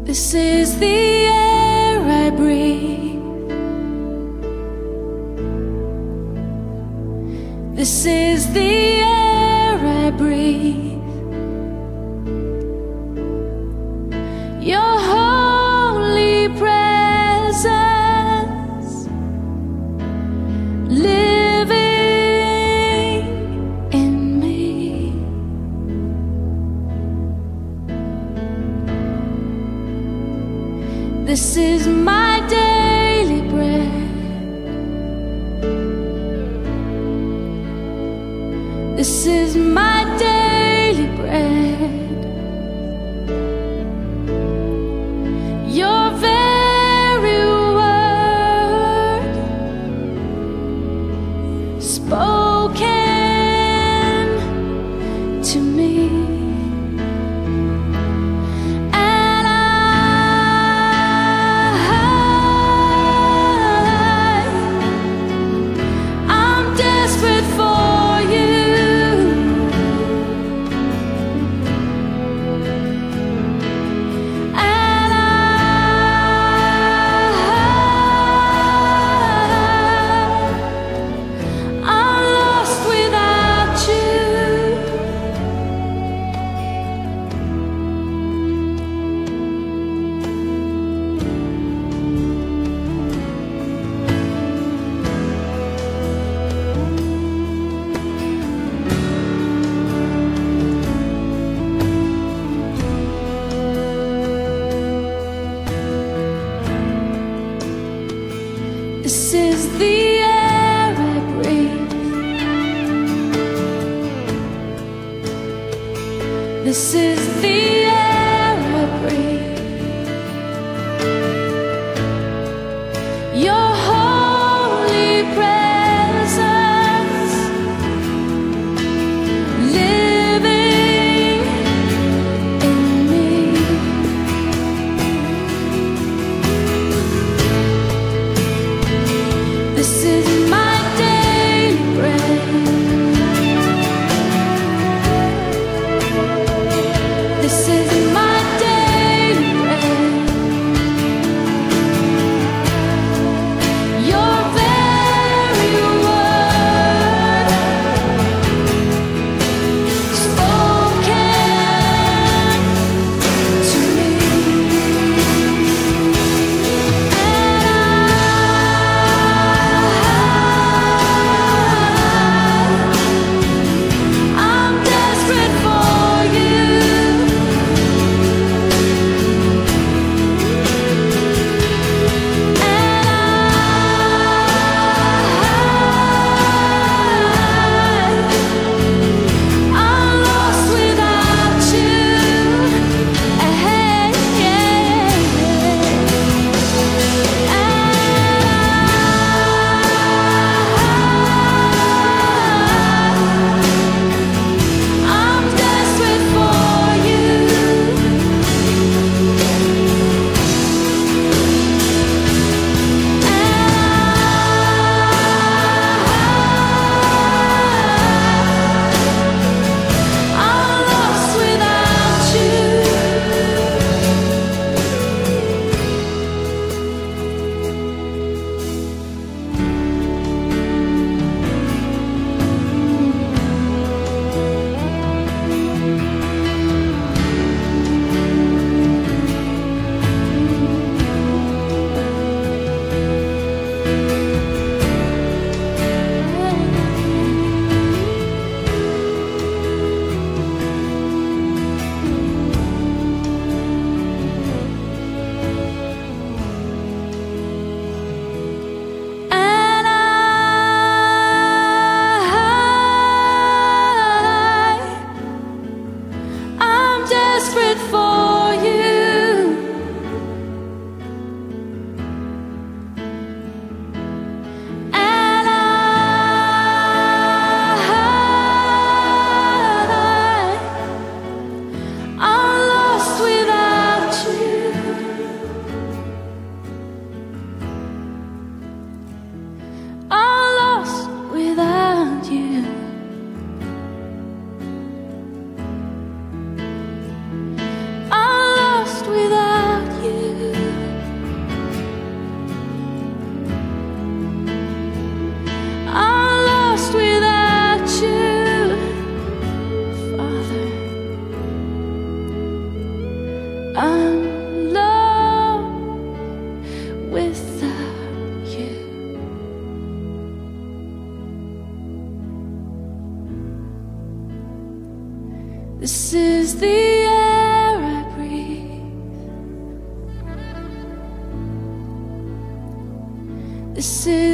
This is the air I breathe. This is the air I breathe. Your holy presence living in me. This is my daily bread. This is my daily bread. Your very word spoken to me. This is the air I breathe. This is the air I breathe. Your holy presence living in me. This is my daily bread. This is This is the air I breathe. This is